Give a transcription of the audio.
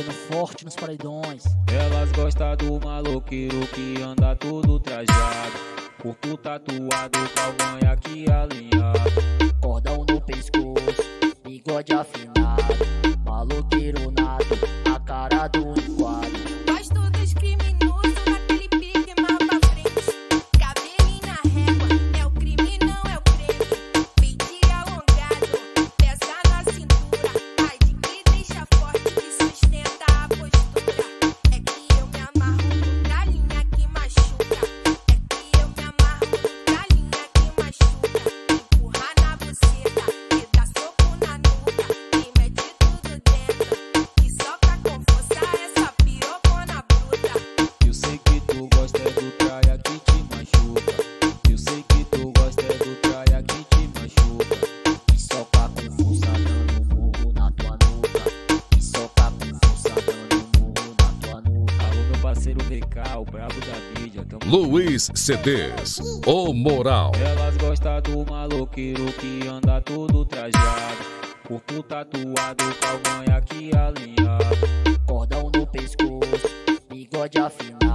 batendo forte nos paredões. Elas gostam do maloqueiro que anda todo trajado, corpo tatuado, calmanha aqui alinhado, Cordão no pescoço, bigode afinado, maloqueiro nato, a cara do enquadro. Gosto dos criminosos naquele pique mal pra frente. Cabelinho na régua, é o crime, não é o creme. Peito alongado, peça na cintura. Ai de que deixa forte, que sustenta a postura. É que eu me amarro no galinha que machuca. É que eu me amarro no galinha que machuca. Empurrar na buceta, e dá soco na nuca. E mete tudo dentro, e soca com força essa pirocona bruta. Eu sei que tu gosta é do traia que te machuca. Eu sei que tu gosta é do traia que te machuca. E soca com força dando murro na tua nuca. E soca com força dando murro na tua nuca. Alô meu parceiro VK, o brabo da mídia, tamo Luiz CDs, o Moral. Elas gostam do maloqueiro que anda todo trajado, corpo tatuado, calmanha aqui alinhado, Cordão no pescoço, bigode afinado.